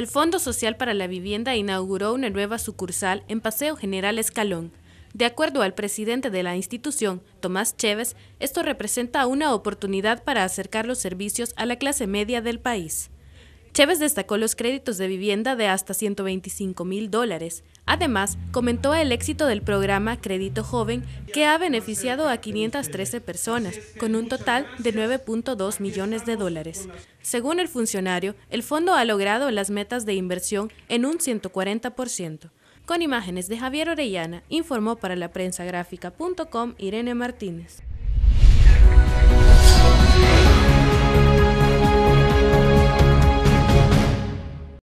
El Fondo Social para la Vivienda inauguró una nueva sucursal en Paseo General Escalón. De acuerdo al presidente de la institución, Tomás Chévez, esto representa una oportunidad para acercar los servicios a la clase media del país. Chévez destacó los créditos de vivienda de hasta $125.000. Además, comentó el éxito del programa Crédito Joven, que ha beneficiado a 513 personas, con un total de $9.2 millones. Según el funcionario, el fondo ha logrado las metas de inversión en un 140%. Con imágenes de Javier Orellana, informó para la prensagráfica.com Irene Martínez.